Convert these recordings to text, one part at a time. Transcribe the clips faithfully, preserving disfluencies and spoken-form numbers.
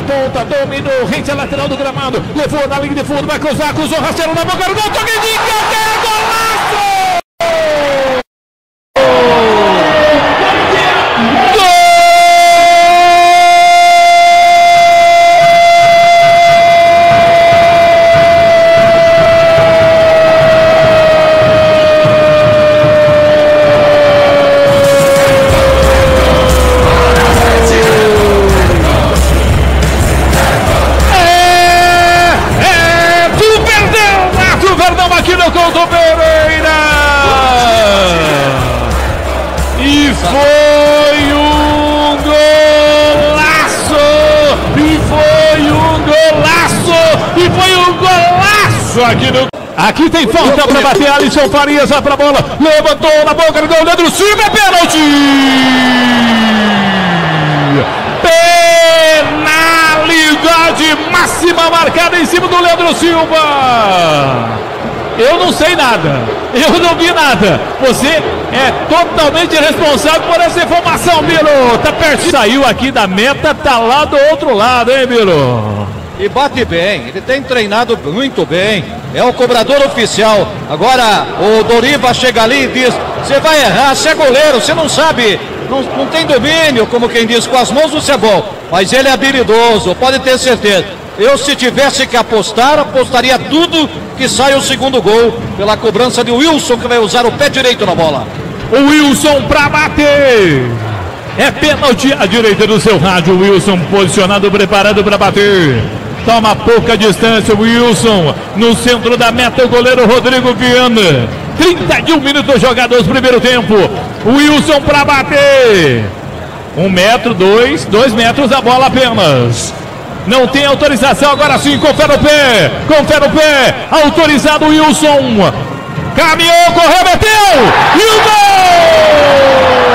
ponta, dominou, rente a lateral do gramado, levou na linha de fundo, vai cruzar, cruzou, rasteiro na boca do gol, toque de qualquer golaço! Aqui no Couto Pereira e foi um golaço e foi um golaço e foi um golaço aqui no aqui tem falta para bater. Alisson Farias vai para a bola, levantou na boca do gol, Leandro Silva, é pênalti, penalidade máxima marcada em cima do Leandro Silva. Eu não sei nada, eu não vi nada. Você é totalmente responsável por essa informação, Miro. Tá perto, saiu aqui da meta, tá lá do outro lado, hein, Miro? E bate bem, ele tem treinado muito bem. É o cobrador oficial. Agora o Doriva chega ali e diz: você vai errar, você é goleiro, você não sabe, não, não tem domínio, como quem diz, com as mãos você é bom. Mas ele é habilidoso, pode ter certeza. Eu, se tivesse que apostar, apostaria tudo que sai o segundo gol pela cobrança de Wilson, que vai usar o pé direito na bola. O Wilson para bater. É pênalti à direita do seu rádio. Wilson posicionado, preparado para bater. Toma pouca distância, Wilson. No centro da meta, o goleiro Rodrigo Viana. trinta e um minutos jogados no primeiro tempo. Wilson para bater. Um metro, dois, dois metros a bola apenas. Não tem autorização, agora sim, confere o pé, confere o pé, autorizado Wilson, caminhou, correu, meteu, e o gol!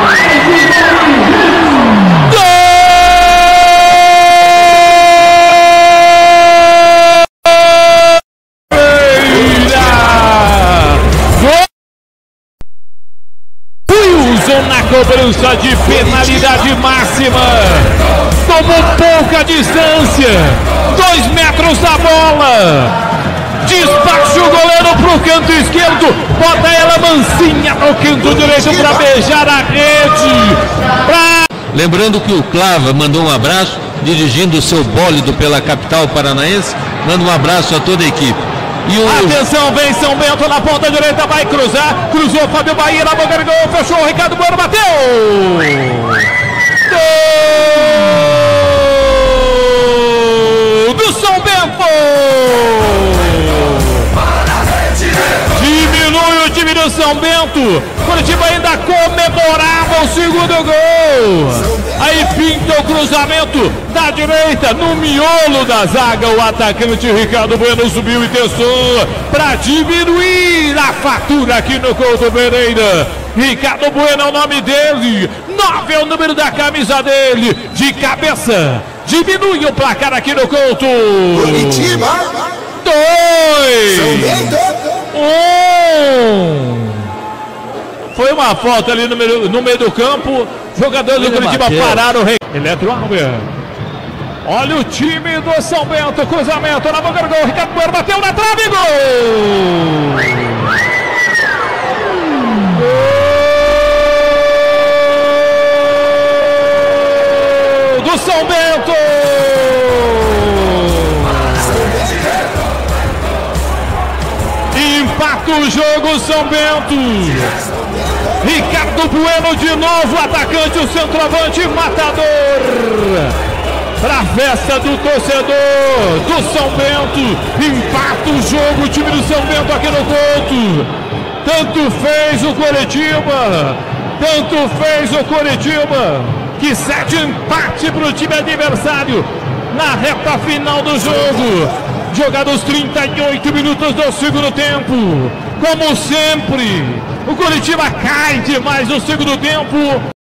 Gol! Wilson na cobrança de penalidade máxima. Tomou pouca distância, dois metros da bola, despacha o goleiro para o canto esquerdo, bota ela mansinha no canto direito para beijar a rede. Pra... Lembrando que o Clava mandou um abraço, dirigindo o seu bólido pela capital paranaense, manda um abraço a toda a equipe. E o... Atenção, vem São Bento na ponta direita, vai cruzar, cruzou Fábio Bahia na boca do gol, fechou o Ricardo Bueno, bateu! Gol! São Bento! Diminui o time do São Bento. Curitiba ainda comemorava o segundo gol. Aí pinta o cruzamento da direita no miolo da zaga. O atacante Ricardo Bueno subiu e testou para diminuir a fatura aqui no Couto Pereira. Ricardo Bueno é o nome dele. nove é o número da camisa dele. De cabeça. Diminui o placar aqui no Couto. Curitiba. Dois. São Bento. Um. Foi uma falta ali no meio, no meio do campo. Jogadores do Curitiba pararam. Eletroalver. Olha o time do São Bento. Cruzamento na boca do gol. Ricardo Bueno bateu na trave. Gol. Do São Bento. Empata o jogo São Bento. Ricardo Bueno de novo, atacante, o centroavante matador. Pra festa do torcedor do São Bento. Empata o jogo o time do São Bento aqui no Couto. Tanto fez o Curitiba, tanto fez o Curitiba, que cede empate para o time adversário na reta final do jogo. Jogados trinta e oito minutos do segundo tempo. Como sempre, o Curitiba cai demais no segundo tempo.